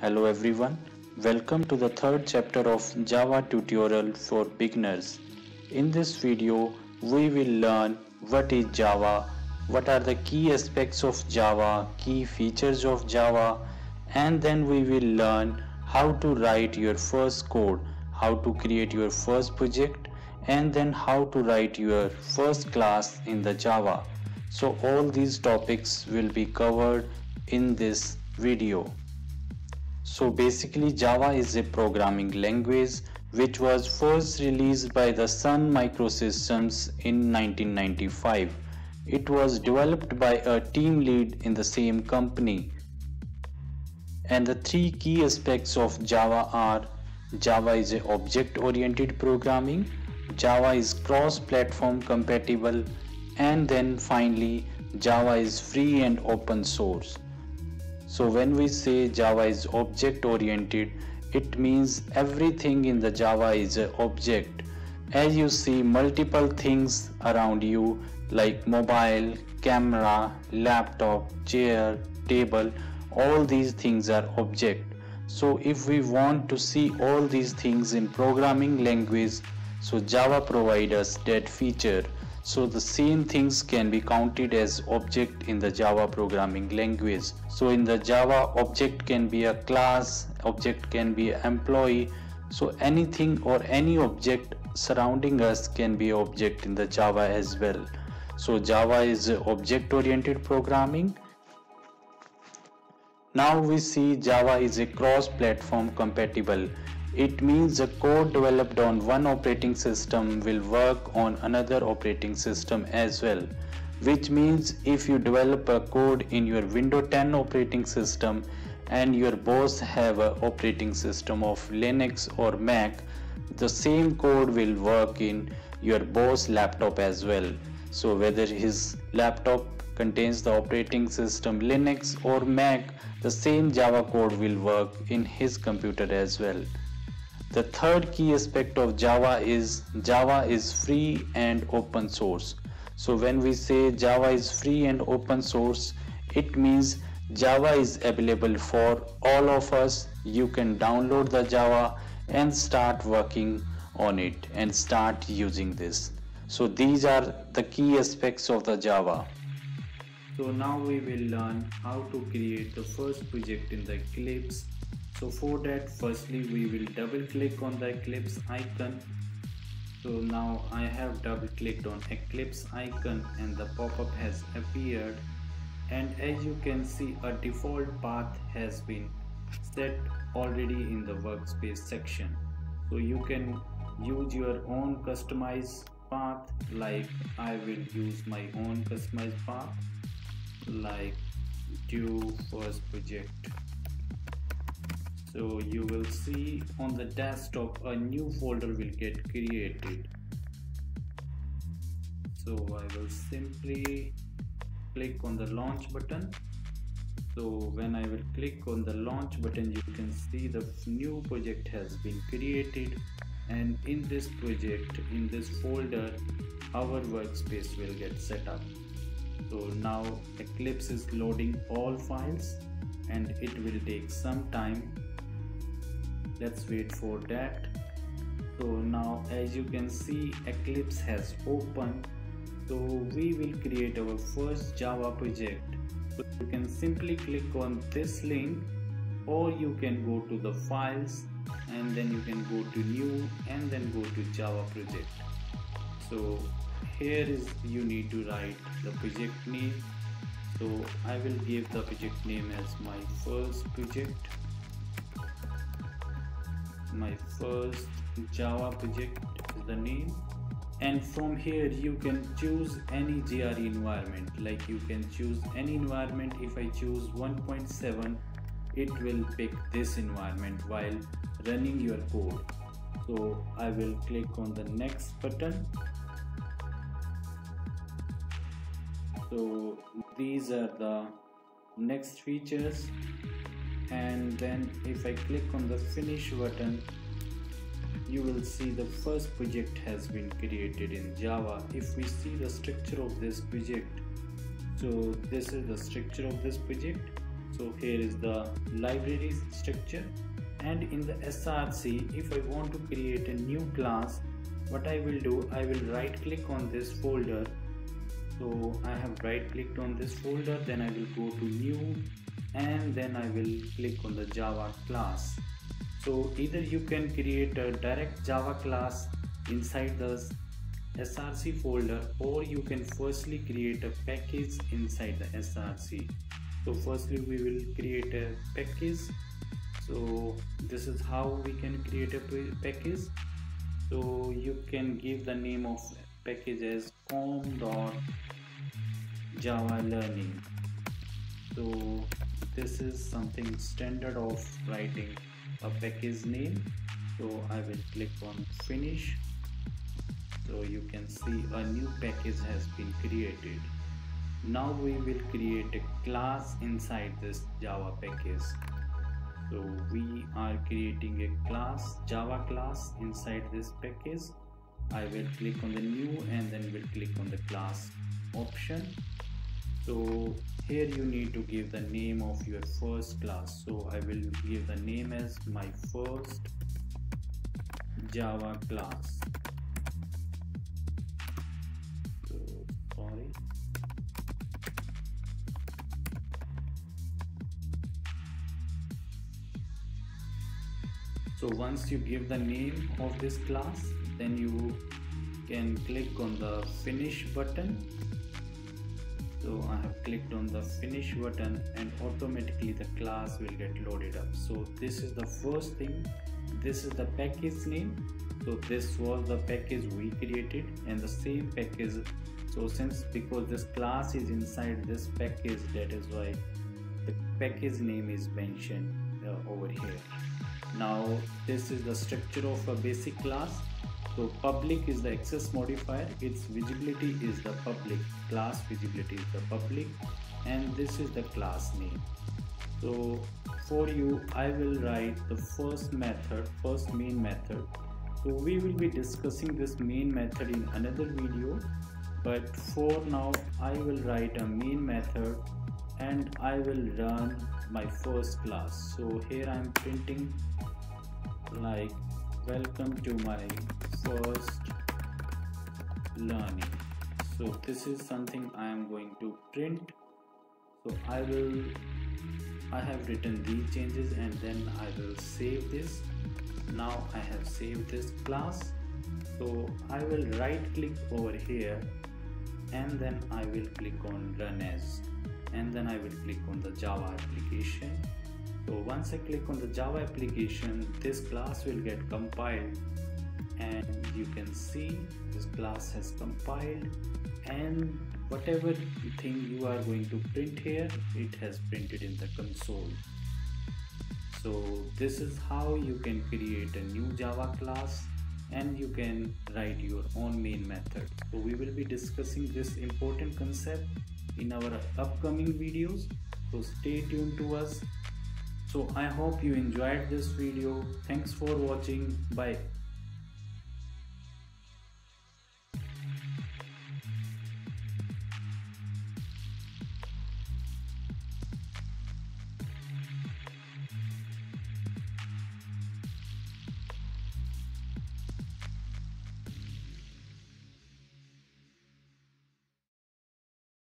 Hello everyone, welcome to the third chapter of Java tutorial for beginners. In this video, we will learn what is Java, what are the key aspects of Java, key features of Java, and then we will learn how to write your first code, how to create your first project, and then how to write your first class in the Java. So all these topics will be covered in this video. So basically Java is a programming language which was first released by the Sun Microsystems in 1995. It was developed by a team lead in the same company. And the three key aspects of Java are: Java is a object-oriented programming, Java is cross-platform compatible, and then finally Java is free and open source. So when we say Java is object oriented, it means everything in the Java is an object. As you see multiple things around you like mobile, camera, laptop, chair, table, all these things are object. So if we want to see all these things in programming language, so Java provides us that feature. So the same things can be counted as object in the Java programming language. So in the Java, object can be a class, object can be an employee. So anything or any object surrounding us can be object in the Java as well. So Java is object oriented programming. Now we see Java is a cross-platform compatible. It means the code developed on one operating system will work on another operating system as well. Which means if you develop a code in your Windows 10 operating system and your boss have an operating system of Linux or Mac, the same code will work in your boss laptop as well. So whether his laptop contains the operating system Linux or Mac, the same Java code will work in his computer as well. The third key aspect of Java is free and open source. So when we say Java is free and open source, it means Java is available for all of us. You can download the Java and start working on it and start using this. So these are the key aspects of the Java. So now we will learn how to create the first project in the Eclipse. So for that, firstly we will double click on the Eclipse icon. So now I have double clicked on Eclipse icon and the pop-up has appeared, and as you can see a default path has been set already in the workspace section. So you can use your own customized path, like I will use my own customized path, like do first project. So you will see on the desktop a new folder will get created. So I will simply click on the launch button. So when I will click on the launch button, you can see the new project has been created, and in this project, in this folder, our workspace will get set up. So now Eclipse is loading all files and it will take some time. Let's wait for that. So now as you can see, Eclipse has opened. So we will create our first Java project. So you can simply click on this link, or you can go to the files and then you can go to new and then go to Java project. So here is you need to write the project name. So I will give the project name as my first project. My first Java project is the name, and from here you can choose any JRE environment, like you can choose any environment. If I choose 1.7, it will pick this environment while running your code. So I will click on the next button. So these are the next features, and then if I click on the finish button, you will see the first project has been created in Java. If we see the structure of this project, so this is the structure of this project. So here is the library structure, and in the SRC, if I want to create a new class, what I will do, I will right click on this folder. So I have right clicked on this folder, then I will go to new, and then I will click on the Java class. So either you can create a direct Java class inside the SRC folder, or you can firstly create a package inside the SRC. So firstly we will create a package. So this is how we can create a package. So you can give the name of package as com.java learning. So this is something standard of writing a package name. So I will click on finish. So you can see a new package has been created. Now we will create a class inside this Java package. So we are creating a class, Java class inside this package. I will click on the new, and then we'll click on the class option. So here you need to give the name of your first class. So I will give the name as my first Java class. So sorry. So once you give the name of this class, then you can click on the finish button. So I have clicked on the finish button, and automatically the class will get loaded up. So this is the first thing. This is the package name. So this was the package we created, and the same package. So because this class is inside this package, that is why the package name is mentioned over here. Now this is the structure of a basic class. So public is the access modifier, its visibility is the public, class visibility is the public, and this is the class name. So for you, I will write the first main method. So we will be discussing this main method in another video, but for now I will write a main method and I will run my first class. So here I am printing like welcome to my first learning. So this is something I am going to print. So I have written these changes, and then I will save this. Now I have saved this class. So I will right click over here, and then I will click on run as, and then I will click on the Java application. So once I click on the Java application, this class will get compiled, and you can see this class has compiled, and whatever thing you are going to print here, it has printed in the console. So this is how you can create a new Java class, and you can write your own main method. So we will be discussing this important concept in our upcoming videos. So stay tuned to us. So I hope you enjoyed this video. Thanks for watching. Bye.